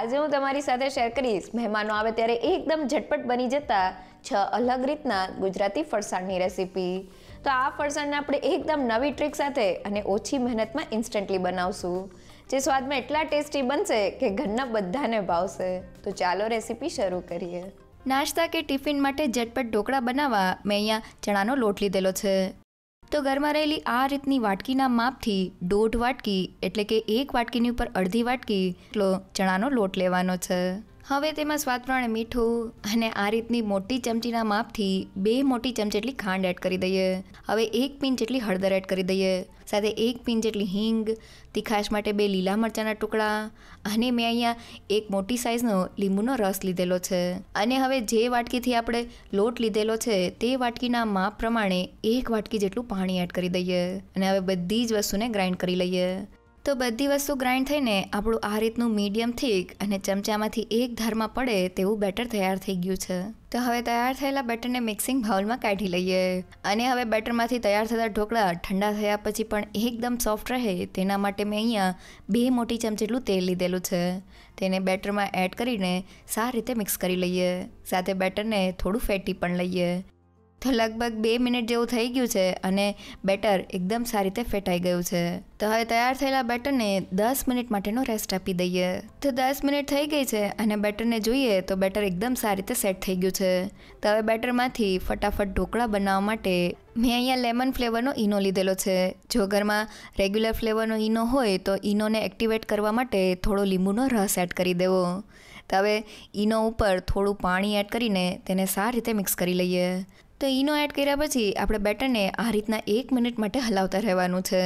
આજે હું તમારી સાથે શેર કરીશ મહેમાનો આવે ત્યારે એકદમ ઝટપટ બની જતા 6 અલગ રીતના ગુજરાતી ફરસાણની રેસીપી। તો આ ફરસાણને આપણે એકદમ નવી ટ્રીક સાથે અને ઓછી મહેનતમાં ઇન્સ્ટન્ટલી બનાવશું, જે સ્વાદમાં એટલા ટેસ્ટી બનશે કે ઘરના બધાને ભાવશે। તો ચાલો રેસીપી શરૂ કરીએ। નાસ્તા કે ટિફિન માટે ઝટપટ ઢોકળા બનાવવા મેં અહીંયા ચણાનો લોટ લીધેલો છે। તો ઘરમાં રહેલી આ રીતની વાટકીના માપથી 1.5 વાટકી એટલે કે 1 વાટકીની ઉપર અડધી વાટકી એટલો ચણાનો લોટ લેવાનો છે। હવે તેમાં સ્વાદ પ્રમાણે મીઠું અને આ રીતની મોટી ચમચીના માપથી 2 મોટી ચમચી જેટલી ખાંડ એડ કરી દઈએ। હવે 1 પિંચ જેટલી હળદર એડ કરી દઈએ, સાથે 1 પિંચ જેટલી હિંગ, તીખાશ માટે 2 લીલા મરચાંના ટુકડા અને મેં અહીંયા 1 મોટી સાઇઝનો લીંબુનો રસ લીધેલો છે। અને હવે જે વાટકીથી આપણે લોટ લીધેલો છે તે વાટકીના માપ પ્રમાણે 1 વાટકી જેટલું પાણી એડ કરી દઈએ અને હવે બધી જ વસ્તુને ગ્રાઇન્ડ કરી લઈએ। તો બધી વસ્તુ ગ્રાઇન્ડ થઈને આપણું આ રીતનું મીડિયમ થીક અને ચમચામાંથી એક ધારમાં પડે તેવું બેટર તૈયાર થઈ ગયું છે। તો હવે તૈયાર થયેલા બેટરને મિક્સિંગ બાઉલમાં કાઢી લઈએ અને હવે બેટરમાંથી તૈયાર થતા ઢોકળા ઠંડા થયા પછી પણ એકદમ સોફ્ટ રહે તેના માટે મેં અહીંયા 2 મોટી ચમચી જેટલું તેલ લીધેલું છે। તેને બેટરમાં એડ કરીને સારી રીતે મિક્સ કરી લઈએ, સાથે બેટરને થોડું ફેટી પણ લઈએ। તો લગભગ 2 મિનિટ જેવું થઈ ગયું છે અને બેટર એકદમ સારી રીતે ફેટાઈ ગયું છે। તો હવે તૈયાર થયેલા બેટરને 10 મિનિટ માટેનો રેસ્ટ આપી દઈએ। તો 10 મિનિટ થઈ ગઈ છે અને બેટરને જોઈએ તો બેટર એકદમ સારી રીતે સેટ થઈ ગયું છે। તો હવે બેટરમાંથી ફટાફટ ઢોકળા બનાવવા માટે મેં અહીંયા લેમન ફ્લેવરનો ઈનો લીધેલો છે। જો ઘરમાં રેગ્યુલર ફ્લેવરનો ઈનો હોય તો ઈનોને એક્ટિવેટ કરવા માટે થોડો લીંબુનો રસ એડ કરી દેવો। તો હવે ઈનો ઉપર થોડું પાણી એડ કરીને તેને સારી રીતે મિક્સ કરી લઈએ। તો ઈનો એડ કર્યા પછી આપણે બેટરને આ રીતના 1 મિનિટ માટે હલાવતા રહેવાનું છે।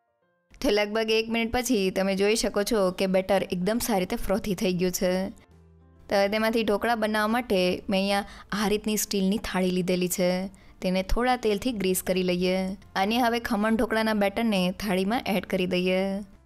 તો લગભગ 1 મિનિટ પછી તમે જોઈ શકો છો કે બેટર એકદમ સારી રીતે ફ્રોથી થઈ ગયું છે। તો તેમાંથી ઢોકળા બનાવવા માટે મેં અહીંયા આ રીતની સ્ટીલની થાળી લીધેલી છે, તેને થોડા તેલથી ગ્રીસ કરી લઈએ અને હવે ખમણ ઢોકળાના બેટરને થાળીમાં એડ કરી દઈએ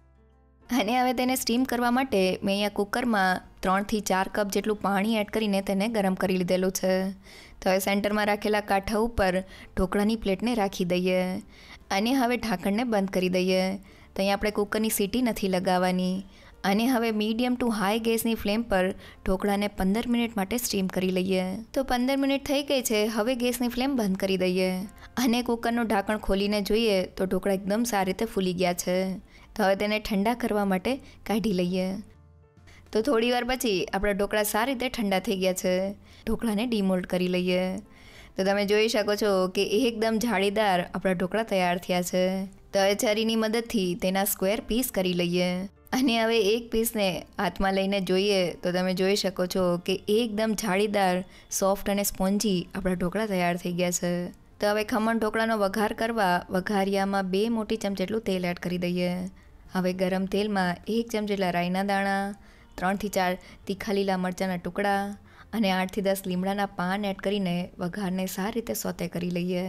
અને હવે તેને સ્ટીમ કરવા માટે મેં અહીંયા કુકરમાં 3 થી 4 કપ જેટલું પાણી એડ કરીને તેને ગરમ કરી લીધેલું છે। તો હવે સેન્ટરમાં રાખેલા કાંઠા ઉપર ઢોકળાની પ્લેટને રાખી દઈએ અને હવે ઢાંકણને બંધ કરી દઈએ। તો અહીં આપણે કુકરની સીટી નથી લગાવવાની અને હવે મીડિયમ ટુ હાઈ ગેસની ફ્લેમ પર ઢોકળાને 15 મિનિટ માટે સ્ટીમ કરી લઈએ। તો 15 મિનિટ થઈ ગઈ છે, હવે ગેસની ફ્લેમ બંધ કરી દઈએ અને કુકરનું ઢાંકણ ખોલીને જોઈએ તો ઢોકળા એકદમ સારી રીતે ફૂલી ગયા છે। તો હવે તેને ઠંડા કરવા માટે કાઢી લઈએ। તો થોડી વાર પછી આપણા ઢોકળા સારી રીતે ઠંડા થઈ ગયા છે। ઢોકળાને ડીમોલ્ડ કરી લઈએ। તો તમે જોઈ શકો છો કે એકદમ જાળીદાર આપણા ઢોકળા તૈયાર થયા છે। તો હવે છરીની મદદથી તેના સ્ક્વેર પીસ કરી લઈએ અને હવે એક પીસને હાથમાં લઈને જોઈએ તો તમે જોઈ શકો છો કે એકદમ જાળીદાર, સોફ્ટ અને સ્પોન્જી આપણા ઢોકળા તૈયાર થઈ ગયા છે। તો હવે ખમણ ઢોકળાનો વઘાર કરવા વઘારિયામાં 2 મોટી ચમચી જેટલું તેલ એડ કરી દઈએ। હવે ગરમ તેલમાં 1 ચમચી જેટલા રાઈના દાણા, 3 થી 4 તીખા લીલા મરચાંના ટુકડા અને 8 થી 10 લીમડાના પાન એડ કરીને વઘારને સારી રીતે સોતે કરી લઈએ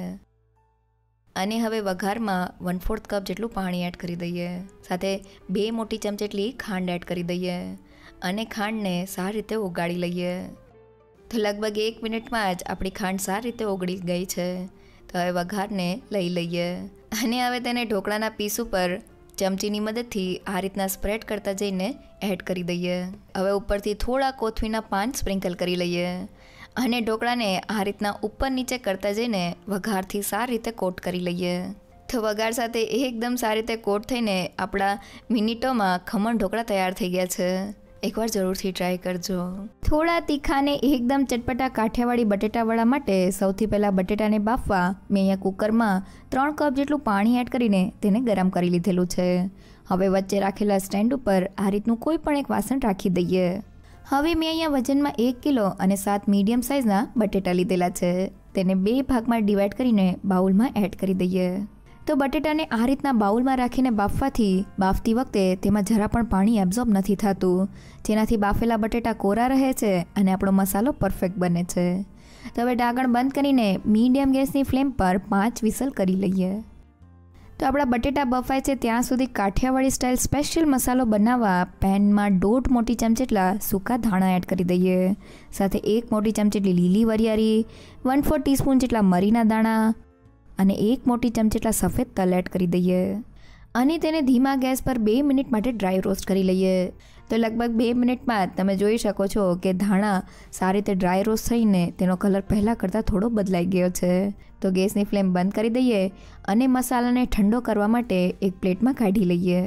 અને હવે વઘારમાં 1/4 કપ જેટલું પાણી એડ કરી દઈએ, સાથે 2 મોટી ચમચી જેટલી ખાંડ એડ કરી દઈએ અને ખાંડને સારી રીતે ઓગાળી લઈએ। તો લગભગ 1 મિનિટમાં જ આપણી ખાંડ સારી રીતે ઓગળી ગઈ છે। તો હવે વઘારને લઈ લઈએ અને હવે તેને ઢોકળાના પીસ ઉપર ચમચીની મદદથી આ રીતના સ્પ્રેડ કરતા જઈને એડ કરી દઈએ। હવે ઉપરથી થોડા કોથમીરના પાન સ્પ્રિંકલ કરી લઈએ અને ઢોકળાને આ રીતના ઉપર નીચે કરતા જઈને વઘારથી સારી રીતે કોટ કરી લઈએ। તો વઘાર સાથે એકદમ સારી રીતે કોટ થઈને આપણા મિનિટોમાં ખમણ ઢોકળા તૈયાર થઈ ગયા છે। એકવાર જરૂરથી ટ્રાય કરજો। થોડા તીખા ને એકદમ ચટપટા કાઠિયાવાડી બટેટાવડા માટે સૌથી પહેલાં બટેટાને બાફવા મેં અહીંયા કુકરમાં 3 કપ જેટલું પાણી એડ કરીને તેને ગરમ કરી લીધેલું છે। હવે વચ્ચે રાખેલા સ્ટેન્ડ ઉપર આ રીતનું કોઈ પણ એક વાસણ રાખી દઈએ। હવે મેં અહીંયા વજનમાં 1 કિલો અને 7 મીડિયમ સાઇઝના બટેટા લીધેલા છે, તેને 2 ભાગમાં ડિવાઈડ કરીને બાઉલમાં એડ કરી દઈએ। તો બટેટાને આ રીતના બાઉલમાં રાખીને બાફવાથી બાફતી વખતે તેમાં જરા પણ પાણી એબ્ઝોર્બ નથી થતું, જેનાથી બાફેલા બટેટા કોરા રહે છે અને આપણો મસાલો પરફેક્ટ બને છે। તો હવે ઢાંકણ બંધ કરીને મીડિયમ ગેસની ફ્લેમ પર 5 વિસલ કરી લઈએ। તો આપણા બટેટા બફાય છે ત્યાં સુધી કાઠિયાવાડી સ્ટાઇલ સ્પેશિયલ મસાલો બનાવવા પેનમાં 1.5 મોટી ચમચી જેટલા સૂકા ધાણા એડ કરી દઈએ, સાથે 1 મોટી ચમચી જેટલી લીલી વરિયાળી, 1/4 ટીસ્પૂન જેટલા મરીના દાણા અને 1 મોટી ચમચી જેટલા સફેદ તલ એડ કરી દઈએ અને તેને ધીમા ગેસ પર 2 મિનિટ માટે ડ્રાય રોસ્ટ કરી લઈએ. તો લગભગ 2 મિનિટમાં તમે જોઈ શકો છો કે ધાણા સારી રીતે ડ્રાય રોસ્ટ થઈને તેનો કલર પહેલાં કરતાં થોડો બદલાઈ ગયો છે. તો ગેસની ફ્લેમ બંધ કરી દઈએ અને મસાલાને ઠંડો કરવા માટે એક પ્લેટમાં કાઢી લઈએ.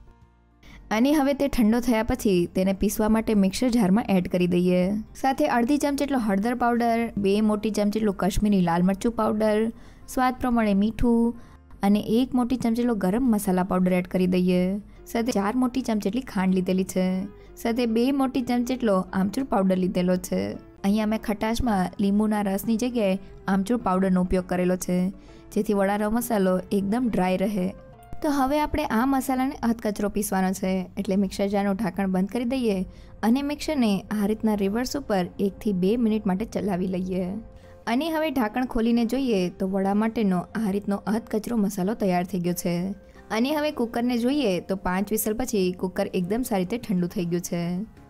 અને હવે તે ઠંડો થયા પછી તેને પીસવા માટે મિક્સર જારમાં એડ કરી દઈએ. સાથે અડધી ચમચી જેટલો હળદર પાવડર, 2 મોટી ચમચી જેટલું કાશ્મીરી લાલ મરચું પાવડર, સ્વાદ પ્રમાણે મીઠું અને 1 મોટી ચમચી જેટલો ગરમ મસાલા પાવડર એડ કરી દઈએ. સાથે 4 મોટી ચમચી જેટલી ખાંડ લીધેલી છે. સાથે 2 મોટી ચમચી જેટલો આમચૂર પાવડર લીધેલો છે. અહીંયા મેં ખટાશમાં લીંબુના રસની જગ્યાએ આમચૂર પાવડરનો ઉપયોગ કરેલો છે, જેથી વડાનો મસાલો એકદમ ડ્રાય રહે. તો હવે આપણે આ મસાલાને અધકચરો પીસવાનો છે, એટલે મિક્સર જારનું ઢાંકણ બંધ કરી દઈએ અને મિક્સરને આ રીતના રિવર્સ ઉપર 1 થી 2 મિનિટ માટે ચલાવી લઈએ. અને હવે ઢાંકણ ખોલીને જોઈએ તો વડા માટેનો આ રીતનો અધકચરો મસાલો તૈયાર થઈ ગયો છે. અને હવે કુકરને જોઈએ તો 5 વિસલ પછી કુકર એકદમ સારી રીતે ઠંડુ થઈ ગયું છે.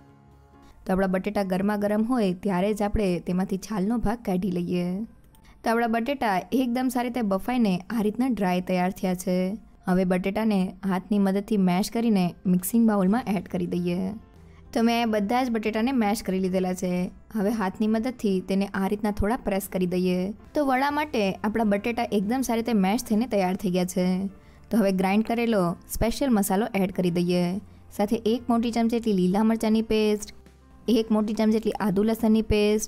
તો આપણા બટેટા ગરમા ગરમ હોય ત્યારે જ આપણે તેમાંથી છાલનો ભાગ કાઢી લઈએ. તો આપણા બટેટા એકદમ સારી રીતે બફાઈને આ રીતના ડ્રાય તૈયાર થયા છે. હવે બટેટાને હાથની મદદથી મેશ કરીને મિક્સિંગ બાઉલમાં એડ કરી દઈએ. તો મેં બધા જ બટેટાને મેશ કરી લીધેલા છે. હવે હાથની મદદથી તેને આ રીતના થોડા પ્રેસ કરી દઈએ. તો વડા માટે આપણા બટેટા એકદમ સારી રીતે મેશ થઈને તૈયાર થઈ ગયા છે. તો હવે ગ્રાઇન્ડ કરેલો સ્પેશિયલ મસાલો એડ કરી દઈએ. સાથે 1 મોટી ચમચી જેટલી લીલા મરચાંની પેસ્ટ, 1 મોટી ચમચી જેટલી આદુ લસણની પેસ્ટ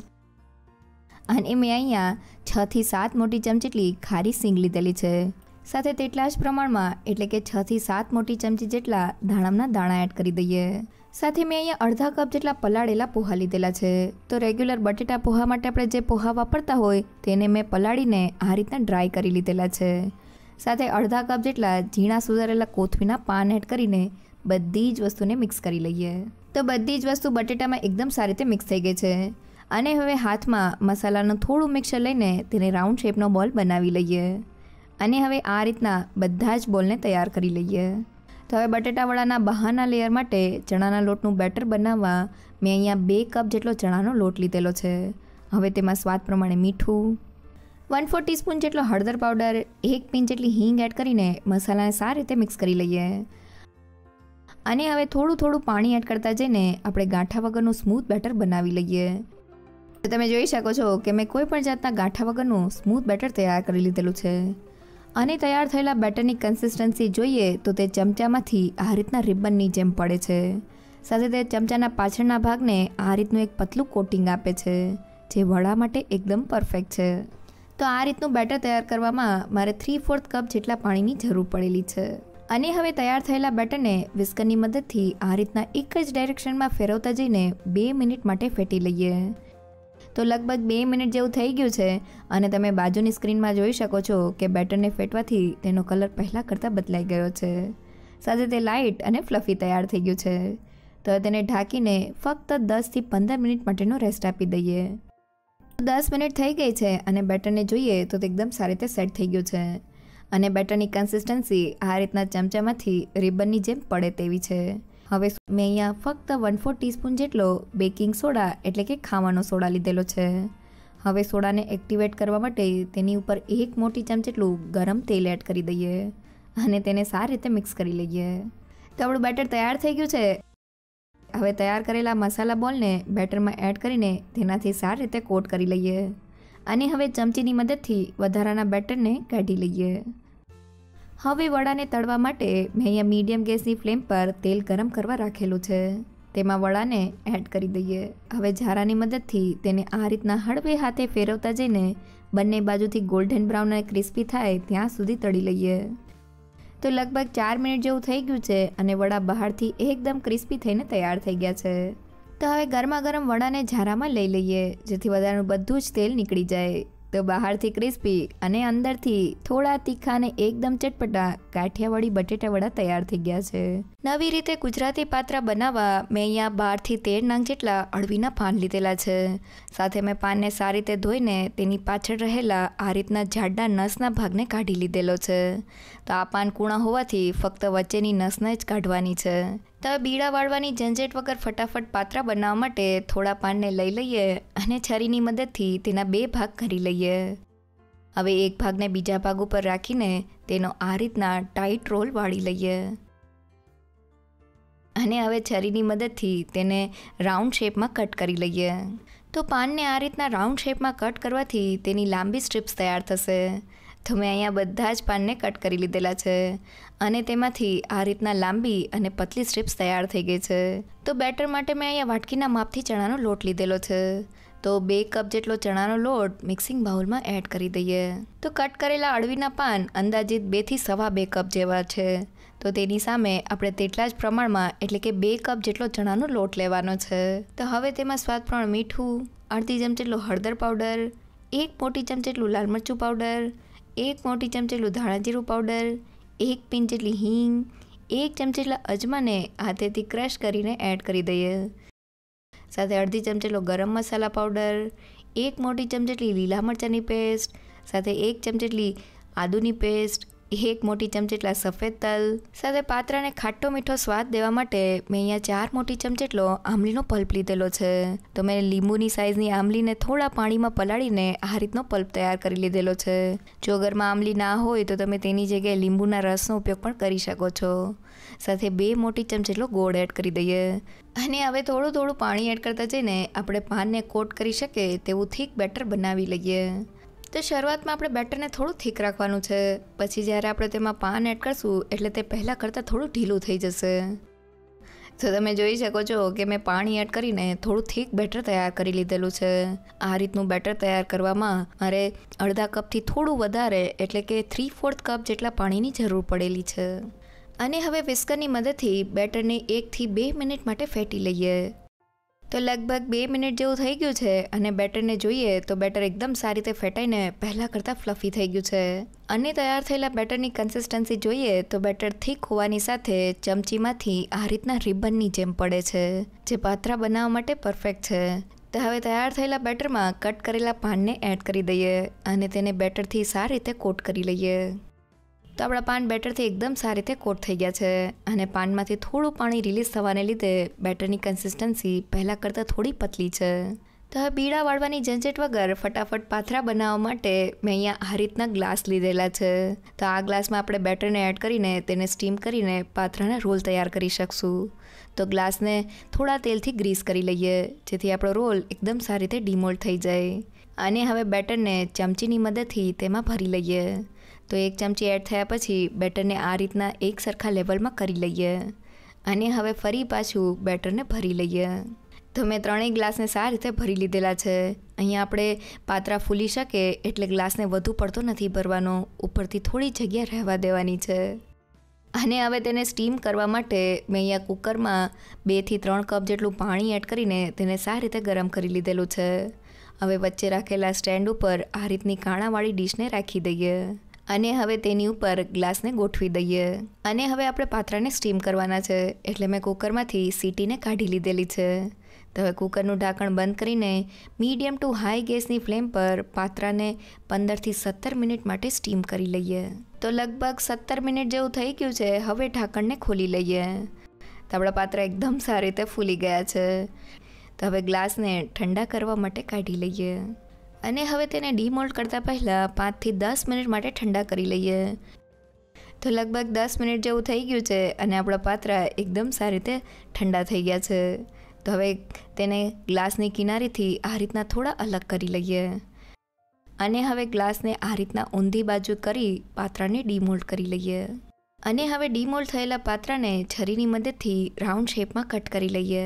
અને મેં અહીંયા 6 થી 7 મોટી ચમચી જેટલી ખારી સિંગ લીધેલી છે. સાથે તેટલા જ પ્રમાણમાં એટલે કે 6 થી 7 મોટી ચમચી જેટલા દાડમના દાણા એડ કરી દઈએ. સાથે મેં અહીંયા અડધા કપ જેટલા પલાળેલા પોહા લીધેલા છે. તો રેગ્યુલર બટેટા પોહા માટે આપણે જે પોહા વાપરતા હોય તેને મેં પલાળીને આ રીતના ડ્રાય કરી લીધેલા છે. સાથે અડધા કપ જેટલા ઝીણા સુધારેલા કોથમીના પાન એડ કરીને બધી જ વસ્તુને મિક્સ કરી લઈએ. તો બધી જ વસ્તુ બટેટામાં એકદમ સારી રીતે મિક્સ થઈ ગઈ છે. અને હવે હાથમાં મસાલાનું થોડું મિક્સર લઈને તેને રાઉન્ડ શેપનો બોલ બનાવી લઈએ. અને હવે આ રીતના બધા જ બોલને તૈયાર કરી લઈએ. તો હવે બટેટાવડાના બહારના લેયર માટે ચણાના લોટનું બેટર બનાવવા મેં અહીંયા 2 કપ જેટલો ચણાનો લોટ લીધેલો છે. હવે તેમાં સ્વાદ પ્રમાણે મીઠું, 1/4 ટીસ્પૂન જેટલો હળદર પાવડર, 1 પિંચ જેટલી હિંગ એડ કરીને મસાલાને સારી રીતે મિક્સ કરી લઈએ. અને હવે થોડું પાણી એડ કરતા જઈને આપણે ગાંઠા વગરનું સ્મૂથ બેટર બનાવી લઈએ. તો તમે જોઈ શકો છો કે મેં કોઈ પણ જાતના ગાંઠા વગરનું સ્મૂથ બેટર તૈયાર કરી લીધેલું છે. અને તૈયાર થયેલા બેટરની કન્સિસ્ટન્સી જોઈએ તો તે ચમચામાંથી આ રીતના રિબનની જેમ પડે છે. સાથે તે ચમચાના પાછળના ભાગને આ રીતનું એક પતલું કોટિંગ આપે છે, જે વડા માટે એકદમ પરફેક્ટ છે. તો આ રીતનું બેટર તૈયાર કરવામાં મારે 3/4 કપ જેટલા પાણીની જરૂર પડેલી છે. અને હવે તૈયાર થયેલા બેટરને વિસ્કરની મદદથી આ રીતના એક જ ડાયરેક્શનમાં ફેરવતા જઈને 2 મિનિટ માટે ફેટી લઈએ. તો લગભગ 2 મિનિટ જેવું થઈ ગયું છે અને તમે બાજુની સ્ક્રીનમાં જોઈ શકો છો કે બેટરને ફેટવાથી તેનો કલર પહેલાં કરતાં બદલાઈ ગયો છે. સાથે તે લાઇટ અને ફ્લફી તૈયાર થઈ ગયું છે. તો તેને ઢાંકીને ફક્ત 10 થી 15 મિનિટ માટેનો રેસ્ટ આપી દઈએ. 10 મિનિટ થઈ ગઈ છે અને બેટરને જોઈએ તો તે એકદમ સારી રીતે સેટ થઈ ગયું છે. અને બેટરની કન્સિસ્ટન્સી આ રીતના ચમચામાંથી રિબનની જેમ પડે તેવી છે. હવે મેં અહીંયા ફક્ત 1/4 ટીસ્પૂન જેટલો બેકિંગ સોડા એટલે કે ખાવાનો સોડા લીધેલો છે. હવે સોડાને એક્ટિવેટ કરવા માટે તેની ઉપર 1 મોટી ચમચી જેટલું ગરમ તેલ એડ કરી દઈએ અને તેને સારી રીતે મિક્સ કરી લઈએ. તો આપણું બેટર તૈયાર થઈ ગયું છે. હવે તૈયાર કરેલા મસાલા બોલને બેટરમાં એડ કરીને તેનાથી સારી રીતે કોટ કરી લઈએ. અને હવે ચમચીની મદદથી વધારાના બેટરને કાઢી લઈએ. હવે વડાને તળવા માટે મેં અહીંયા મીડિયમ ગેસની ફ્લેમ પર તેલ ગરમ કરવા રાખેલું છે. તેમાં વડાને એડ કરી દઈએ. હવે ઝારાની મદદથી તેને આ રીતના હળવે હાથે ફેરવતા જઈને બંને બાજુથી ગોલ્ડન બ્રાઉન અને ક્રિસ્પી થાય ત્યાં સુધી તળી લઈએ. તો લગભગ 4 મિનિટ જેવું થઈ ગયું છે અને વડા બહારથી એકદમ ક્રિસ્પી થઈને તૈયાર થઈ ગયા છે. તો હવે ગરમા ગરમ વડાને ઝારામાં લઈ લઈએ, જેથી વધારાનું બધું જ તેલ નીકળી જાય. તો બહારથી ક્રિસ્પી અને અંદરથી થોડા તીખા અને એકદમ ચટપટા કાઠિયાવાડી બટેટા વડા તૈયાર થઈ ગયા છે. નવી રીતે ગુજરાતી પાત્રા બનાવવા મેં અહીંયા 12 થી 13 નંગ જેટલા અળવીના પાન લીધેલા છે. સાથે મેં પાનને સારી રીતે ધોઈને તેની પાછળ રહેલા આ રીતના જાડા નસના ભાગને કાઢી લીધેલો છે. તો આ પાન કૂણા હોવાથી ફક્ત વચ્ચેની નસને જ કાઢવાની છે. તો બીડા વાળવાની ઝંઝટ વગર ફટાફટ પાત્રા બનાવવા માટે થોડા પાનને લઈ લઈએ અને છરીની મદદથી તેના 2 ભાગ કરી લઈએ. હવે એક ભાગને બીજા ભાગ ઉપર રાખીને તેનો આ રીતના ટાઈટ રોલ વાળી લઈએ અને હવે છરીની મદદથી તેને રાઉન્ડ શેપમાં કટ કરી લઈએ. તો પાનને આ રીતના રાઉન્ડ શેપમાં કટ કરવાથી તેની લાંબી સ્ટ્રીપ્સ તૈયાર થશે. તો મેં અહીંયા બધા જ પાનને કટ કરી લીધેલા છે અને તેમાંથી આ રીતના લાંબી અને પતલી સ્ટ્રીપ્સ તૈયાર થઈ ગઈ છે. તો બેટર માટે મેં અહીંયા વાટકીના માપથી ચણાનો લોટ લીધેલો છે. તો 2 કપ જેટલો ચણાનો લોટ મિક્સિંગ બાઉલમાં એડ કરી દઈએ. તો કટ કરેલા અળવીના પાન અંદાજિત 2 થી સવા 2 કપ જેવા છે. તો તેની સામે આપણે તેટલા જ પ્રમાણમાં એટલે કે 2 કપ જેટલો ચણાનો લોટ લેવાનો છે. તો હવે તેમાં સ્વાદ પ્રમાણે મીઠું, અડધી ચમચી જેટલો હળદર પાવડર, 1 મોટી ચમચી જેટલું લાલ મરચું પાવડર, 1 મોટી ચમચી જેટલું ધાણા જીરું પાવડર, 1 પિંચ જેટલી હિંગ, 1 ચમચી જેટલા અજમાને હાથેથી ક્રશ કરીને એડ કરી દઈએ. સાથે અડધી ચમચી જેટલો ગરમ મસાલા પાવડર, 1 મોટી ચમચી જેટલી લીલા મરચાંની પેસ્ટ, સાથે 1 ચમચી જેટલી આદુની પેસ્ટ, 1 મોટી ચમચી જેટલા સફેદ તલ, સાથે પાત્રાને ખાટો મીઠો સ્વાદ દેવા માટે મેં અહીંયા 4 મોટી ચમચી જેટલો આંબલીનો પલ્પ લીધેલો છે. તો મેં લીંબુની સાઇઝની આંબલીને થોડા પાણીમાં પલાળીને આ રીતનો પલ્પ તૈયાર કરી લીધેલો છે. જો ઘરમાં આંબલી ના હોય તો તમે તેની જગ્યાએ લીંબુના રસનો ઉપયોગ પણ કરી શકો છો. સાથે 2 મોટી ચમચી જેટલો ગોળ એડ કરી દઈએ અને હવે થોડું પાણી એડ કરતા જઈને આપણે પાનને કોટ કરી શકે તેવું થીક બેટર બનાવી લઈએ. તો શરૂઆતમાં આપણે બેટરને થોડું થીક રાખવાનું છે. પછી જ્યારે આપણે તેમાં પાન એડ કરશું એટલે તે પહેલાં કરતાં થોડું ઢીલું થઈ જશે. તો તમે જોઈ શકો છો કે મેં પાણી એડ કરીને થોડું થીક બેટર તૈયાર કરી લીધેલું છે. આ રીતનું બેટર તૈયાર કરવામાં મારે અડધા કપથી થોડું વધારે એટલે કે 3/4 કપ જેટલા પાણીની જરૂર પડેલી છે. અને હવે વિસ્કરની મદદથી બેટરને 1 થી 2 મિનિટ માટે ફેટી લઈએ. તો લગભગ 2 મિનિટ જેવું થઈ ગયું છે અને બેટરને જોઈએ તો બેટર એકદમ સારી રીતે ફેટાઈને પહેલાં કરતાં ફ્લફી થઈ ગયું છે. અને તૈયાર થયેલા બેટરની કન્સિસ્ટન્સી જોઈએ તો બેટર થીક હોવાની સાથે ચમચીમાંથી આ રીતના રિબનની જેમ પડે છે, જે પાત્રા બનાવવા માટે પરફેક્ટ છે. તો હવે તૈયાર થયેલા બેટરમાં કટ કરેલા પાનને એડ કરી દઈએ અને તેને બેટરથી સારી રીતે કોટ કરી લઈએ. તો આપણા પાન બેટરથી એકદમ સારી રીતે કોટ થઈ ગયા છે અને પાનમાંથી થોડું પાણી રિલીઝ થવાને લીધે બેટરની કન્સિસ્ટન્સી પહેલાં કરતાં થોડી પતલી છે. તો હવે બીડા વાળવાની ઝંઝટ વગર ફટાફટ પાથરા બનાવવા માટે મેં અહીંયા આ રીતના ગ્લાસ લીધેલા છે. તો આ ગ્લાસમાં આપણે બેટરને એડ કરીને તેને સ્ટીમ કરીને પાથરાના રોલ તૈયાર કરી શકશું. તો ગ્લાસને થોડા તેલથી ગ્રીસ કરી લઈએ જેથી આપણો રોલ એકદમ સારી રીતે ડીમોલ્ડ થઈ જાય. અને હવે બેટરને ચમચીની મદદથી તેમાં ભરી લઈએ. તો 1 ચમચી એડ થયા પછી બેટરને આ રીતના એક સરખા લેવલમાં કરી લઈએ અને હવે ફરી પાછું બેટરને ભરી લઈએ. તો મેં 3 ગ્લાસને સારી રીતે ભરી લીધેલા છે. અહીંયા આપણે પાત્રા ફૂલી શકે એટલે ગ્લાસને વધુ પડતો નથી ભરવાનો, ઉપરથી થોડી જગ્યા રહેવા દેવાની છે. અને હવે તેને સ્ટીમ કરવા માટે મેં અહીંયા કુકરમાં 2 થી 3 કપ જેટલું પાણી એડ કરીને તેને સારી રીતે ગરમ કરી લીધેલું છે. હવે વચ્ચે રાખેલા સ્ટેન્ડ ઉપર આ રીતની કાણાવાળી ડીશને રાખી દઈએ અને હવે તેની ઉપર ગ્લાસને ગોઠવી દઈએ. અને હવે આપણે પાત્રાને સ્ટીમ કરવાના છે એટલે મેં કુકરમાંથી સીટીને કાઢી લીધેલી છે. તો હવે કુકરનું ઢાંકણ બંધ કરીને મીડિયમ ટુ હાઈ ગેસની ફ્લેમ પર પાત્રાને 15 થી 17 મિનિટ માટે સ્ટીમ કરી લઈએ. તો લગભગ 17 મિનિટ જેવું થઈ ગયું છે. હવે ઢાંકણને ખોલી લઈએ. તો આપણા પાત્રા એકદમ સારી રીતે ફૂલી ગયા છે. તો હવે ગ્લાસને ઠંડા કરવા માટે કાઢી લઈએ અને હવે તેને ડીમોલ્ડ કરતાં પહેલાં 5 થી 10 મિનિટ માટે ઠંડા કરી લઈએ. તો લગભગ 10 મિનિટ જેવું થઈ ગયું છે અને આપણા પાત્રા એકદમ સારી રીતે ઠંડા થઈ ગયા છે. તો હવે તેને ગ્લાસની કિનારીથી આ રીતના થોડા અલગ કરી લઈએ અને હવે ગ્લાસને આ રીતના ઊંધી બાજુ કરી પાત્રાને ડીમોલ્ડ કરી લઈએ. અને હવે ડીમોલ્ડ થયેલા પાત્રાને છરીની મદદથી રાઉન્ડ શેપમાં કટ કરી લઈએ.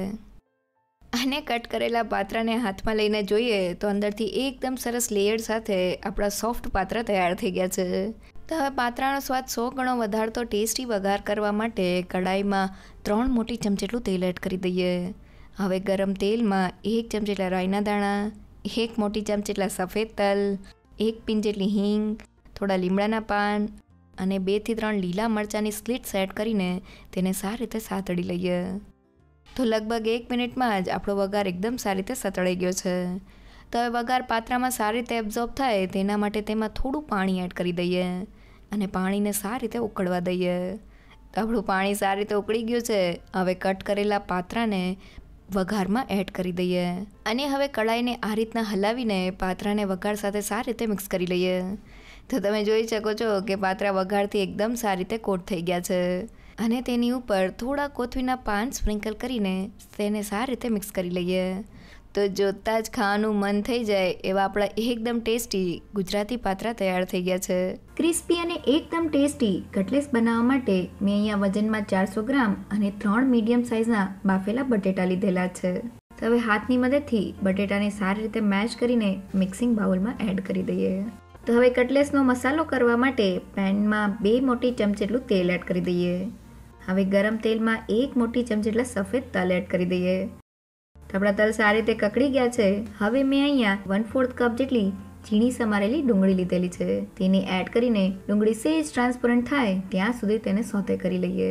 અને કટ કરેલા પાત્રાને હાથમાં લઈને જોઈએ તો અંદરથી એકદમ સરસ લેયર સાથે આપણા સોફ્ટ પાત્રા તૈયાર થઈ ગયા છે. તો હવે પાત્રાનો સ્વાદ 100 ગણો વધારતો ટેસ્ટી વઘાર કરવા માટે કડાઈમાં 3 મોટી ચમચી જેટલું તેલ એડ કરી દઈએ. હવે ગરમ તેલમાં 1 ચમચી જેટલા રાઈના દાણા, 1 મોટી ચમચી જેટલા સફેદ તલ, 1 પિંચ જેટલી હિંગ, થોડા લીમડાના પાન અને 2 થી 3 લીલા મરચાંની સ્લિટ્સ એડ કરીને તેને સારી રીતે સાતળી લઈએ. તો લગભગ 1 મિનિટમાં જ આપણો વઘાર એકદમ સારી રીતે સતળાઈ ગયો છે. તો હવે વઘાર પાત્રામાં સારી રીતે એબ્ઝોર્બ થાય તેના માટે તેમાં થોડું પાણી એડ કરી દઈએ અને પાણીને સારી રીતે ઉકળવા દઈએ. તો આપણું પાણી સારી રીતે ઉકળી ગયું છે. હવે કટ કરેલા પાત્રાને વઘારમાં એડ કરી દઈએ અને હવે કડાઈને આ રીતના હલાવીને પાત્રાને વઘાર સાથે સારી રીતે મિક્સ કરી લઈએ. તો તમે જોઈ શકો છો કે પાત્રા વઘારથી એકદમ સારી રીતે કોટ થઈ ગયા છે અને તેની ઉપર થોડા કોથમીરના પાન સ્પ્રિંકલ કરીને તેને સારી રીતે મિક્સ કરી લઈએ. તો જોતાં જ ખાવાનું મન થઈ જાય એવા આપણા એકદમ ટેસ્ટી ગુજરાતી પાત્રા તૈયાર થઈ ગયા છે. ક્રિસ્પી અને એકદમ ટેસ્ટી કટલેસ બનાવવા માટે મેં અહીંયા વજનમાં 400 ગ્રામ અને 3 મીડિયમ સાઇઝના બાફેલા બટેટા લીધેલા છે. તો હવે હાથની મદદથી બટેટાને સારી રીતે મેશ કરીને મિક્સિંગ બાઉલમાં એડ કરી દઈએ. તો હવે કટલેસનો મસાલો કરવા માટે પેનમાં 2 મોટી ચમચી જેટલું તેલ એડ કરી દઈએ. હવે ગરમ તેલમાં 1 મોટી ચમચી જેટલા સફેદ તલ એડ કરી દઈએ. તો આપણા તલ સારી રીતે કકડી ગયા છે. હવે મેં અહીંયા 1/4 કપ જેટલી ઝીણી સમારેલી ડુંગળી લીધેલી છે. તેને એડ કરીને ડુંગળી સેજ ટ્રાન્સપરન્ટ થાય ત્યાં સુધી તેને સોતે કરી લઈએ.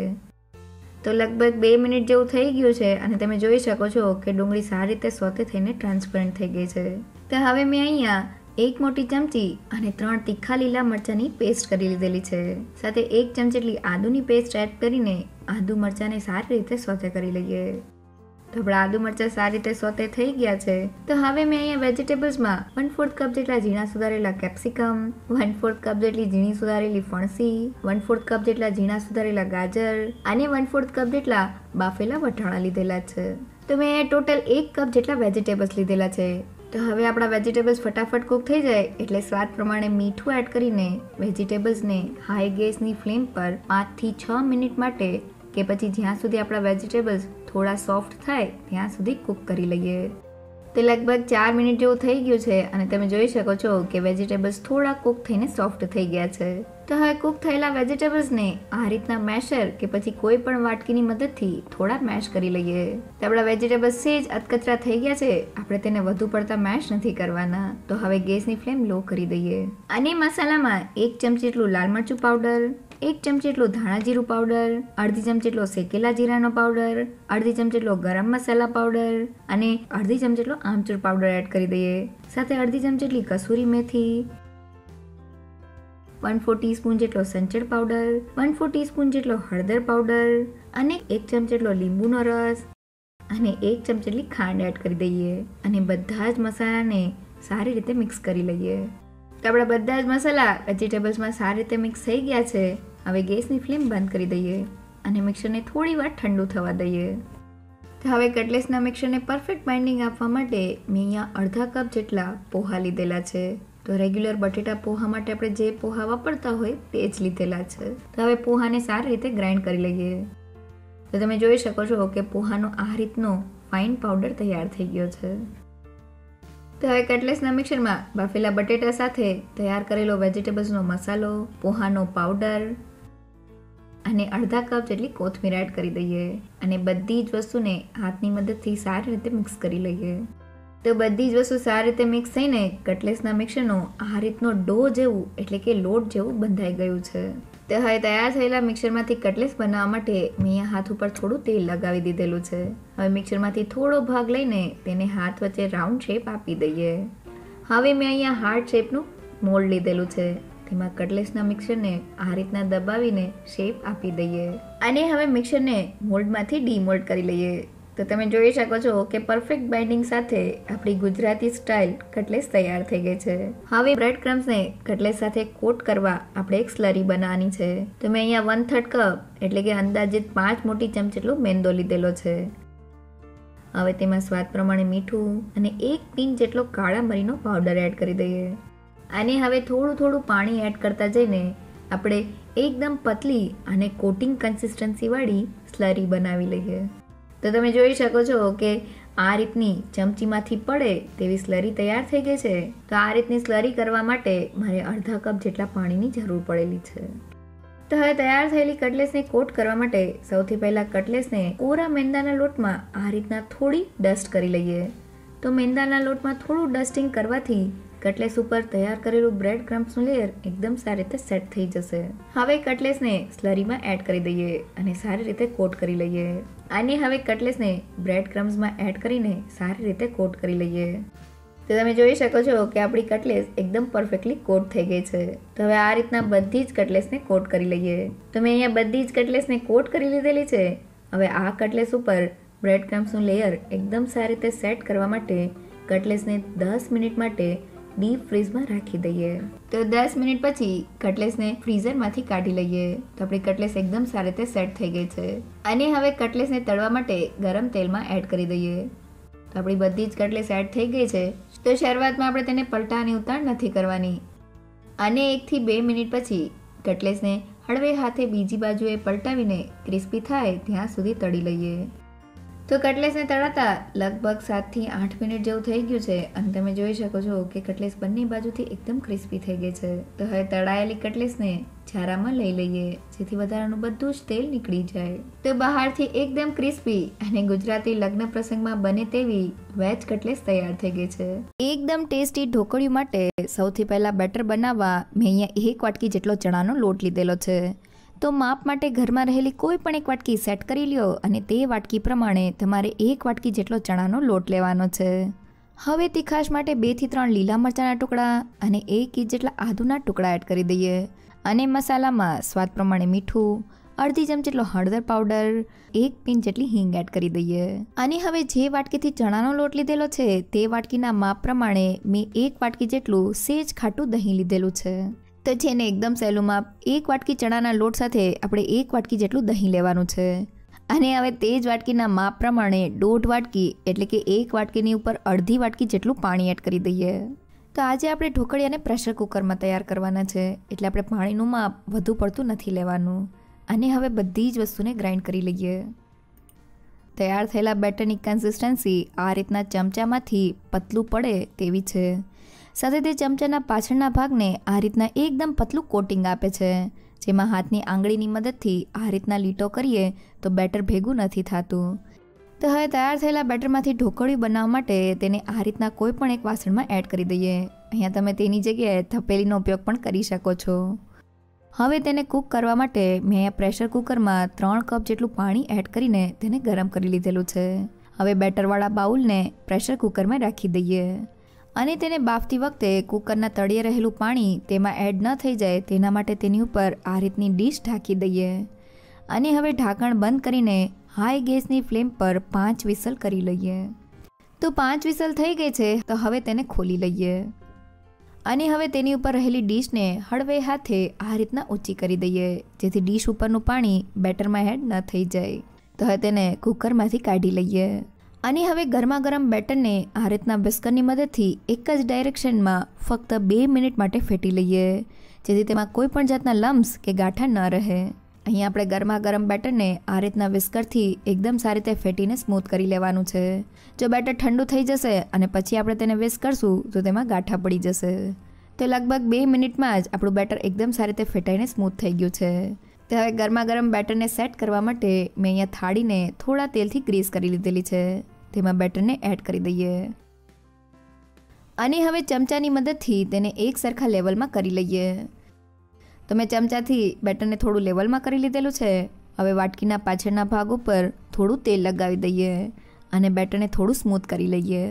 તો લગભગ 2 મિનિટ જેવું થઈ ગયું છે અને તમે જોઈ શકો છો કે ડુંગળી સારી રીતે સોતે થઈને ટ્રાન્સપરન્ટ થઈ ગઈ છે. તો હવે મેં અહીંયા 1 મોટી ચમચી અને 3 તીખા લીલા મરચાંની પેસ્ટ કરી લીધેલી છે. સાથે 1 ચમચી જેટલી આદુની પેસ્ટ એડ કરીને આદુ મરચાંને સારી રીતે સોતે કરી લઈએ. તો આપણા આદુ મરચાં સારી રીતે સોતે થઈ ગયા છે. તો હવે મેં અહીંયા વેજીટેબલ્સમાં 1/4 કપ જેટલા ઝીણા સુધારેલા કેપ્સિકમ, 1/4 કપ જેટલી ઝીણી સુધારેલી ફણસી, 1/4 કપ જેટલા ઝીણા સુધારેલા ગાજર અને 1/4 કપ જેટલા બાફેલા વટાણા લીધેલા છે. તો મેં અહીંયા ટોટલ 1 કપ જેટલા વેજીટેબલ્સ લીધેલા છે. તો હવે આપણા વેજીટેબલ્સ ફટાફટ કૂક થઈ જાય એટલે સ્વાદ પ્રમાણે મીઠું એડ કરીને વેજીટેબલ્સને હાઈ ગેસની ફ્લેમ પર 5 થી 6 મિનિટ માટે કે પછી જ્યાં સુધી આપણા વેજીટેબલ્સ થોડા સોફ્ટ થાય ત્યાં સુધી કૂક કરી લઈએ. તે લગભગ 4 મિનિટ જેવું થઈ ગયું છે અને તમે જોઈ શકો છો કે વેજીટેબલ્સ થોડા કૂક થઈને સોફ્ટ થઈ ગયા છે. તો હવે કૂક થયેલા વેજીટેબલ્સને આ રીતના મેશર કે પછી કોઈ પણ વાટકીની મદદથી થોડા મેશ કરી લઈએ. તો આપણા વેજીટેબલ્સ સેજ અધકચરા થઈ ગયા છે. આપણે તેને વધુ પડતા મેશ નથી કરવાના. તો હવે ગેસની ફ્લેમ લો કરી દઈએ અને મસાલામાં 1 ચમચી જેટલું લાલ મરચું પાવડર, 1 ચમચી જેટલું ધાણા જીરું પાવડર, અડધી ચમચી જેટલો શેકેલા જીરાનો પાવડર, અડધી ચમચી જેટલો ગરમ મસાલા પાવડર અને અડધી ચમચી જેટલો આમચૂર પાવડર એડ કરી દઈએ. સાથે અડધી ચમચી જેટલી કસૂરી મેથી, 1/4 ટીસ્પૂન જેટલો સંચળ પાવડર, 1/4 ટીસ્પૂન જેટલો હળદર પાવડર અને 1 ચમચી જેટલો લીંબુનો રસ અને 1 ચમચી જેટલી ખાંડ એડ કરી દઈએ અને બધા જ મસાલાને સારી રીતે મિક્સ કરી લઈએ. તો આપણા બધા જ મસાલા વેજીટેબલ્સમાં સારી રીતે મિક્સ થઈ ગયા છે. હવે ગેસની ફ્લેમ બંધ કરી દઈએ અને મિક્સરને થોડી વાર ઠંડુ થવા દઈએ. તો હવે કટલેસના મિક્સરને પરફેક્ટ બાઇન્ડિંગ આપવા માટે મેં અહીંયા અડધા કપ જેટલા પોહા લીધેલા છે. તો રેગ્યુલર બટેટા પોહા માટે આપણે જે પોહા વાપરતા હોય તે જ લીધેલા છે. તો હવે પોહાને સારી રીતે ગ્રાઇન્ડ કરી લઈએ. તો તમે જોઈ શકો છો કે પોહાનો આ રીતનો ફાઇન પાવડર તૈયાર થઈ ગયો છે. તો હવે કટલેસના મિક્સરમાં બાફેલા બટેટા સાથે તૈયાર કરેલો વેજીટેબલ્સનો મસાલો, પોહાનો પાવડર અને અડધા કપ જેટલી કોથમીર એડ કરી દઈએ અને બધી જ વસ્તુને હાથની મદદથી સારી રીતે મિક્સ કરી લઈએ. તો બધી જ વસ્તુ સારી રીતે મિક્સ થઈને કટલેસના મિક્સરનો આ રીતનો ડો જેવું એટલે કે લોટ જેવું બંધાઈ ગયું છે. તો હવે તૈયાર થયેલા મિક્સરમાંથી કટલેસ બનાવવા માટે મેં અહીંયા હાથ ઉપર થોડું તેલ લગાવી દીધેલું છે. હવે મિક્સરમાંથી થોડો ભાગ લઈને તેને હાથ વચ્ચે રાઉન્ડ શેપ આપી દઈએ. હવે મેં અહીંયા હાર્ટ શેપનું મોલ્ડ લીધેલું છે. તેમાં કટલેસના મિક્સરને આ રીતના દબાવીને શેપ આપી દઈએ અને હવે મિક્સરને મોલ્ડમાંથી ડીમોલ્ડ કરી લઈએ. તો તમે જોઈ શકો છો કે પરફેક્ટ બાઇન્ડિંગ સાથે આપણી ગુજરાતી સ્ટાઇલ કટલેસ તૈયાર થઈ ગઈ છે. હવે બ્રેડ ક્રમ્સને કટલેસ સાથે કોટ કરવા આપણે એક સ્લરી બનાવવાની છે. તો મેં અહીંયા 1/3 કપ એટલે કે અંદાજિત 5 મોટી ચમચી જેટલો મેંદો લીધેલો છે. હવે તેમાં સ્વાદ પ્રમાણે મીઠું અને 1 પિંચ જેટલો કાળા મરીનો પાવડર એડ કરી દઈએ અને હવે થોડું થોડું પાણી એડ કરતા જઈને આપણે એકદમ પતલી અને કોટિંગ કન્સિસ્ટન્સી વાળી સ્લરી બનાવી લઈએ. તો તમે જોઈ શકો છો કે આ રીતની ચમચીમાંથી પડે તેવી સ્લરી તૈયાર થઈ ગઈ છે. તો આ રીતની સ્લરી કરવા માટે મારે અડધા કપ જેટલા પાણીની જરૂર પડેલી છે. તો હવે તૈયાર થયેલી કટલેસને કોટ કરવા માટે સૌથી પહેલા કટલેસને કોરા મેંદાના લોટમાં આ રીતના થોડી ડસ્ટ કરી લઈએ. તો મેંદાના લોટમાં થોડું ડસ્ટિંગ કરવાથી કટલેસ ઉપર તૈયાર કરેલું બ્રેડ ક્રમ્સનું લેયર એકદમ સારી રીતે સેટ થઈ જશે. હવે કટલેસને સ્લરીમાં એડ કરી દઈએ અને સારી રીતે કોટ કરી લઈએ અને હવે કટલેસને બ્રેડ ક્રમ્સમાં એડ કરીને સારી રીતે કોટ કરી લઈએ. તો તમે જોઈ શકો છો કે આપણી કટલેસ એકદમ પરફેક્ટલી કોટ થઈ ગઈ છે. તો હવે આ રીતના બધી જ કટલેસને કોટ કરી લઈએ. તો મેં અહીંયા બધી જ કટલેસને કોટ કરી લીધેલી છે. હવે આ કટલેસ ઉપર બ્રેડ ક્રમ્સનું લેયર એકદમ સારી રીતે સેટ કરવા માટે કટલેસને 10 મિનિટ માટે ડીપ ફ્રીઝમાં રાખી દઈએ. તો 10 મિનિટ પછી કટલેસને ફ્રીઝરમાંથી કાઢી લઈએ. તો આપણી કટલેસ એકદમ સારી રીતે સેટ થઈ ગઈ છે. અને હવે કટલેસને તળવા માટે ગરમ તેલમાં એડ કરી દઈએ. તો આપણી બધી જ કટલેસ એડ થઈ ગઈ છે. તો શરૂઆતમાં આપણે તેને પલટાની ઉતાળ નથી કરવાની. અને 1 થી 2 મિનિટ પછી કટલેસને હળવે હાથે બીજી બાજુએ પલટાવીને ક્રિસ્પી થાય ત્યાં સુધી તળી લઈએ. તો કટલેસને તળાતા લગભગ 7 થી 8 મિનિટ જેવું થઈ ગયું છે અને તમે જોઈ શકો છો કે કટલેસ બંને બાજુથી એકદમ ક્રિસ્પી થઈ ગઈ છે. તો હવે તળાયેલી કટલેસને છારામાં લઈ લઈએ જેથી વધારાનું બધું જ તેલ નીકળી જાય. તો બહારથી એકદમ ક્રિસ્પી અને ગુજરાતી લગ્ન પ્રસંગમાં બને તેવી વેજ કટલેસ તૈયાર થઈ ગઈ છે. એકદમ ટેસ્ટી ઢોકળિયું માટે સૌથી પહેલા બેટર બનાવવા મેં અહીંયા 1 વાટકી જેટલો ચણાનો લોટ લીધેલો છે. તો માપ માટે ઘરમાં રહેલી કોઈ પણ 1 વાટકી સેટ કરી લ્યો અને તે વાટકી પ્રમાણે તમારે 1 વાટકી જેટલો ચણાનો લોટ લેવાનો છે. હવે તીખાશ માટે 2 થી 3 લીલા મરચાંના ટુકડા અને 1 ઇંચ જેટલા આદુના ટુકડા એડ કરી દઈએ. અને મસાલામાં સ્વાદ પ્રમાણે મીઠું, અડધી ચમચી જેટલો હળદર પાવડર, 1 પિંચ જેટલી હિંગ એડ કરી દઈએ. અને હવે જે વાટકીથી ચણાનો લોટ લીધેલો છે તે વાટકીના માપ પ્રમાણે મેં 1 વાટકી જેટલું સેજ ખાટું દહીં લીધેલું છે. તો છે ને એકદમ સહેલું માપ 1 વાટકી ચણાના લોટ સાથે આપણે 1 વાટકી જેટલું દહીં લેવાનું છે. અને હવે તે જ વાટકીના માપ પ્રમાણે 1.5 વાટકી એટલે કે 1 વાટકીની ઉપર અડધી વાટકી જેટલું પાણી એડ કરી દઈએ. તો આજે આપણે ઢોકળિયાને પ્રેશર કુકરમાં તૈયાર કરવાના છે એટલે આપણે પાણીનું માપ વધુ પડતું નથી લેવાનું. અને હવે બધી જ વસ્તુને ગ્રાઇન્ડ કરી લઈએ. તૈયાર થયેલા બેટરની કન્સિસ્ટન્સી આ રીતના ચમચામાંથી પતલું પડે તેવી છે. સાથે તે ચમચાના પાછળના ભાગને આ રીતના એકદમ પતલું કોટિંગ આપે છે જેમાં હાથની આંગળીની મદદથી આ રીતના લીટો કરીએ તો બેટર ભેગું નથી થતું. તો હવે તૈયાર થયેલા બેટરમાંથી ઢોકળિયું બનાવવા માટે તેને આ રીતના કોઈ પણ એક વાસણમાં એડ કરી દઈએ. અહીંયા તમે તેની જગ્યાએ થપેલીનો ઉપયોગ પણ કરી શકો છો. હવે તેને કૂક કરવા માટે મેં અહીંયા પ્રેશર કુકરમાં 3 કપ જેટલું પાણી એડ કરીને તેને ગરમ કરી લીધેલું છે. હવે બેટરવાળા બાઉલને પ્રેશર કુકરમાં રાખી દઈએ. અને તેને બાફતી વખતે કુકરના તળિયે રહેલું પાણી તેમાં એડ ન થઈ જાય તેના માટે તેની ઉપર આ રીતની ડીશ ઢાંકી દઈએ. અને હવે ઢાંકણ બંધ કરીને હાઈ ગેસની ફ્લેમ પર 5 વિસલ કરી લઈએ. તો 5 વિસલ થઈ ગઈ છે તો હવે તેને ખોલી લઈએ. અને હવે તેની ઉપર રહેલી ડીશને હળવે હાથે આ રીતના ઊંચી કરી દઈએ જેથી ડીશ ઉપરનું પાણી બેટરમાં એડ ન થઈ જાય. તો હવે તેને કુકરમાંથી કાઢી લઈએ. અને હવે ગરમા ગરમ બેટરને આ રીતના વિસ્કરની મદદથી એક જ ડાયરેક્શનમાં ફક્ત 2 મિનિટ માટે ફેટી લઈએ જેથી તેમાં કોઈ પણ જાતના લમ્સ કે ગાંઠા ન રહે. અહીં આપણે ગરમા ગરમ બેટરને આ રીતના વિસ્કરથી એકદમ સારી રીતે ફેટીને સ્મૂથ કરી લેવાનું છે. જો બેટર ઠંડુ થઈ જશે અને પછી આપણે તેને વિસ્ક કરશું તો તેમાં ગાંઠા પડી જશે. તો લગભગ 2 મિનિટમાં જ આપણું બેટર એકદમ સારી રીતે ફેટાઈને સ્મૂથ થઈ ગયું છે. તો હવે ગરમા ગરમ બેટરને સેટ કરવા માટે મેં અહીંયા થાળીને થોડા તેલથી ગ્રીસ કરી લીધેલી છે. તેમાં બેટરને એડ કરી દઈએ. અને હવે ચમચાની મદદથી તેને એક સરખા લેવલમાં કરી લઈએ. તો મેં ચમચાથી બેટરને થોડું લેવલમાં કરી લીધેલું છે. હવે વાટકીના પાછળના ભાગ ઉપર થોડું તેલ લગાવી દઈએ અને બેટરને થોડું સ્મૂથ કરી લઈએ.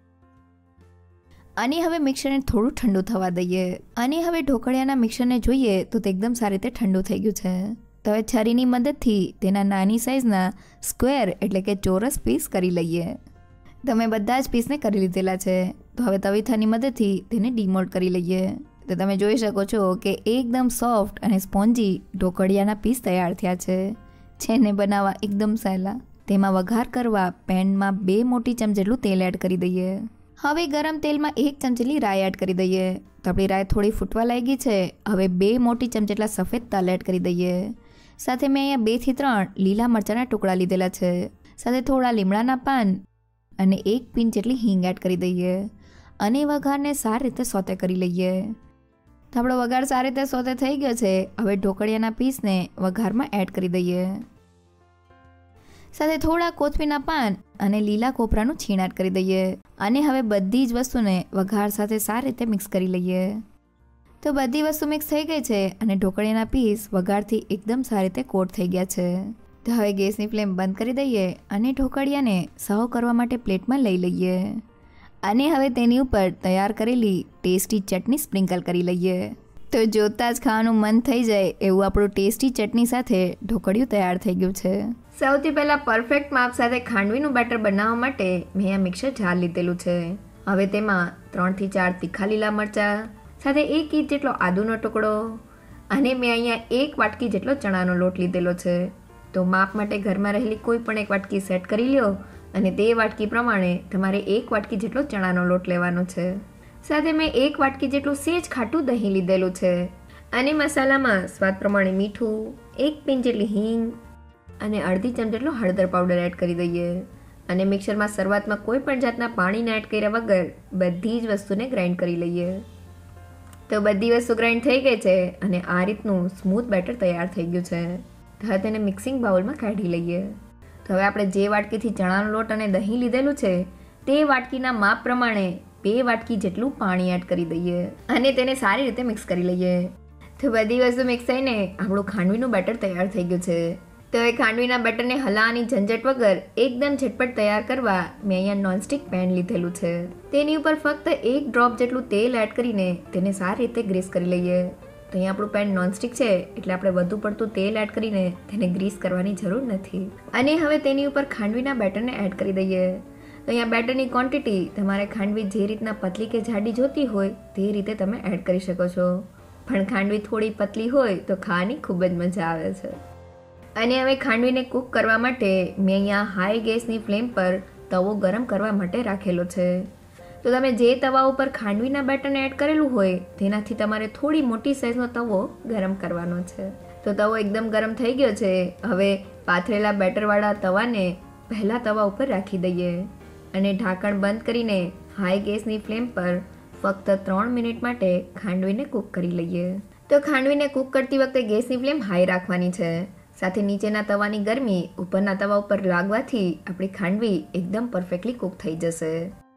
અને હવે મિક્સરને થોડું ઠંડુ થવા દઈએ. અને હવે ઢોકળિયાના મિક્સરને જોઈએ તો તે એકદમ સારી રીતે ઠંડુ થઈ ગયું છે. તો હવે છરીની મદદથી તેના નાની સાઇઝના સ્ક્વેર એટલે કે ચોરસ પીસ કરી લઈએ. તો મેં બધા જ પીસને કરી લીધેલા છે. તો હવે તવીથાની મદદથી તેને ડીમોલ્ડ કરી લઈએ. તો તમે જોઈ શકો છો કે એકદમ સોફ્ટ અને સ્પોન્જી ઢોકળિયાના પીસ તૈયાર થયા છે. જેને બનાવવા એકદમ સહેલા. તેમાં વઘાર કરવા પેનમાં 2 મોટી ચમચ જેટલું તેલ એડ કરી દઈએ. હવે ગરમ તેલમાં 1 ચમચી રાઈ એડ કરી દઈએ. તો આપણી રાઈ થોડી ફૂટવા લાગી છે. હવે 2 મોટી ચમચ જેટલા સફેદ તલ એડ કરી દઈએ. સાથે મેં અહીંયા 2 થી 3 લીલા મરચાંના ટુકડા લીધેલા છે. સાથે થોડા લીમડાના પાન અને 1 પિંચ જેટલી હિંગ એડ કરી દઈએ. અને વઘારને સારી રીતે સોતે કરી લઈએ. તો આપણો વઘાર સારી રીતે સોતે થઈ ગયો છે. હવે ઢોકળિયાના પીસને વઘારમાં એડ કરી દઈએ. સાથે થોડા કોથમીરના પાન અને લીલા કોપરાનું છીણ એડ કરી દઈએ. અને હવે બધી જ વસ્તુને વઘાર સાથે સારી રીતે મિક્સ કરી લઈએ. તો બધી વસ્તુ મિક્સ થઈ ગઈ છે અને ઢોકળિયાના પીસ વઘારથી એકદમ સારી રીતે કોટ થઈ ગયા છે. તો હવે ગેસની ફ્લેમ બંધ કરી દઈએ અને ઢોકળિયાને સર્વ કરવા માટે પ્લેટમાં લઈ લઈએ. અને હવે તેની ઉપર તૈયાર કરેલી ટેસ્ટી ચટણી સ્પ્રિંકલ કરી લઈએ. તો જોતાં જ ખાવાનું મન થઈ જાય એવું આપણું ટેસ્ટી ચટણી સાથે ઢોકળિયું તૈયાર થઈ ગયું છે. સૌથી પહેલાં પરફેક્ટ માપ સાથે ખાંડવીનું બેટર બનાવવા માટે મેં આ મિક્સર જાર લીધેલું છે. હવે તેમાં 3 થી 4 તીખા લીલા મરચાં સાથે 1 ઇંચ જેટલો આદુનો ટુકડો અને મેં અહીંયા 1 વાટકી જેટલો ચણાનો લોટ લીધેલો છે. તો માપ માટે ઘરમાં રહેલી કોઈ પણ 1 વાટકી સેટ કરી લ્યો અને તે વાટકી પ્રમાણે તમારે 1 વાટકી જેટલો ચણાનો લોટ લેવાનો છે. સાથે મેં 1 વાટકી જેટલું સેજ ખાટું દહીં લીધેલું છે અને મસાલામાં સ્વાદ પ્રમાણે મીઠું, 1 પિંચ જેટલી હિંગ અને અડધી ચમચી જેટલો હળદર પાવડર એડ કરી દઈએ અને મિક્સરમાં શરૂઆતમાં કોઈ પણ જાતના પાણીને એડ કર્યા વગર બધી જ વસ્તુને ગ્રાઇન્ડ કરી લઈએ. તો બધી વસ્તુ ગ્રાઇન્ડ થઈ ગઈ છે અને આ રીતનું સ્મૂથ બેટર તૈયાર થઈ ગયું છે. હવે તેને મિક્સિંગ બાઉલમાં કાઢી લઈએ. તો હવે આપણે જે વાટકીથી ચણાનો લોટ અને દહીં લીધેલું છે તે વાટકીના માપ પ્રમાણે 2 વાટકી જેટલું પાણી એડ કરી દઈએ અને તેને સારી રીતે મિક્સ કરી લઈએ. તો બધી વસ્તુ મિક્સ થઈને આપણું ખાંડવીનું બેટર તૈયાર થઈ ગયું છે. તો હવે ખાંડવીના બેટરને હલાવવાની ઝંઝટ વગર એકદમ ઝટપટ તૈયાર કરવા મેં અહીંયા નોનસ્ટિક પેન લીધેલું છે. તેની ઉપર ફક્ત 1 ડ્રોપ જેટલું તેલ એડ કરીને તેને સારી રીતે ગ્રીસ કરી લઈએ. તો અહીંયા આપણું પેન નોનસ્ટિક છે એટલે આપણે વધુ પડતું તેલ એડ કરીને તેને ગ્રીસ કરવાની જરૂર નથી. અને હવે તેની ઉપર ખાંડવીના બેટરને એડ કરી દઈએ. તો અહીંયા બેટરની ક્વોન્ટિટી તમારે ખાંડવી જે રીતના પતલી કે જાડી જોતી હોય તે રીતે તમે એડ કરી શકો છો. પણ ખાંડવી થોડી પતલી હોય તો ખાવાની ખૂબ જ મજા આવે છે. અને હવે ખાંડવીને કૂક કરવા માટે મેં અહીંયા હાઈ ગેસની ફ્લેમ પર તવો ગરમ કરવા માટે રાખેલો છે. તો તમે જે તવા ઉપર ખાંડવીના બેટરને એડ કરેલું હોય તેનાથી તમારે થોડી મોટી સાઇઝનો તવો ગરમ કરવાનો છે. તો તવો એકદમ ગરમ થઈ ગયો છે. હવે પાથરેલા બેટરવાળા તવાને પહેલા તવા ઉપર રાખી દઈએ અને ઢાંકણ બંધ કરીને હાઈ ગેસની ફ્લેમ પર ફક્ત 3 મિનિટ માટે ખાંડવીને કૂક કરી લઈએ. તો ખાંડવીને કૂક કરતી વખતે ગેસની ફ્લેમ હાઈ રાખવાની છે. સાથે નીચેના તવાની ગરમી ઉપરના તવા ઉપર લાગવાથી આપણી ખાંડવી એકદમ પરફેક્ટલી કૂક થઈ જશે.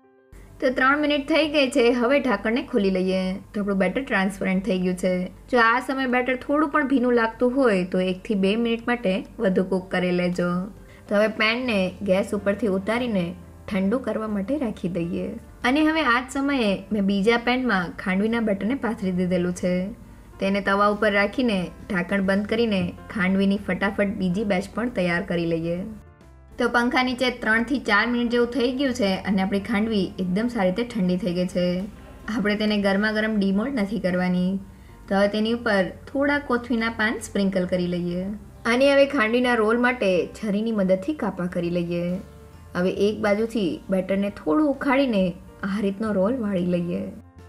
તો 3 મિનિટ થઈ ગઈ છે. હવે ઢાંકણને ખોલી લઈએ. તો આપણું બેટર ટ્રાન્સપરન્ટ થઈ ગયું છે. જો આ સમયે બેટર થોડું પણ ભીનું લાગતું હોય તો 1 થી 2 મિનિટ માટે વધુ કૂક કરી લેજો. તો હવે પેનને ગેસ ઉપરથી ઉતારીને ઠંડુ કરવા માટે રાખી દઈએ. અને હવે આ જ સમયે મેં બીજા પેનમાં ખાંડવીના બેટરને પાથરી દીધેલું છે. તેને તવા ઉપર રાખીને ઢાંકણ બંધ કરીને ખાંડવીની ફટાફટ બીજી બેચ પણ તૈયાર કરી લઈએ. તો પંખા નીચે 3 થી 4 મિનિટ જેવું થઈ ગયું છે અને આપણી ખાંડવી એકદમ સારી રીતે ઠંડી થઈ ગઈ છે. આપણે તેને ગરમા ગરમ ડીમોલ્ડ નથી કરવાની. તો હવે તેની ઉપર થોડા કોથમીના પાન સ્પ્રિંકલ કરી લઈએ અને હવે ખાંડવીના રોલ માટે છરીની મદદથી કાપા કરી લઈએ. હવે એક બાજુથી બેટરને થોડું ઉખાડીને આ રીતનો રોલ વાળી લઈએ.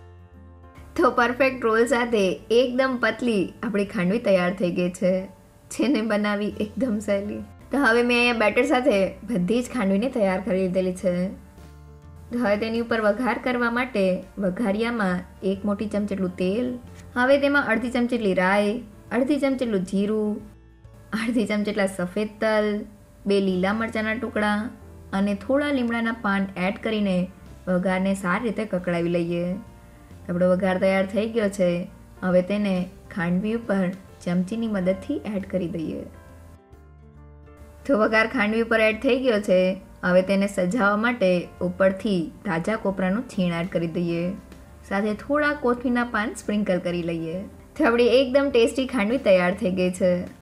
તો પરફેક્ટ રોલ સાથે એકદમ પતલી આપણી ખાંડવી તૈયાર થઈ ગઈ છે, જેને બનાવી એકદમ સહેલી. તો હવે મેં અહીંયા બેટર સાથે બધી જ ખાંડવીને તૈયાર કરી લીધેલી છે. તો હવે તેની ઉપર વઘાર કરવા માટે વઘારિયામાં 1 મોટી ચમચી જેટલું તેલ, હવે તેમાં અડધી ચમચી જેટલી રાઈ, અડધી ચમચી જેટલું જીરું, અડધી ચમચી જેટલા સફેદ તલ, 2 લીલા મરચાંના ટુકડા અને થોડા લીમડાના પાન એડ કરીને વઘારને સારી રીતે કકડાવી લઈએ. આપણો વઘાર તૈયાર થઈ ગયો છે. હવે તેને ખાંડવી ઉપર ચમચીની મદદથી એડ કરી દઈએ. તો વઘાર ખાંડવી ઉપર એડ થઈ ગયો છે. હવે તેને સજાવવા માટે ઉપરથી તાજા કોપરાનું છીણ એડ કરી દઈએ. સાથે થોડા કોથમીરના પાન સ્પ્રિંકલ કરી લઈએ. તો આપણી એકદમ ટેસ્ટી ખાંડવી તૈયાર થઈ ગઈ છે.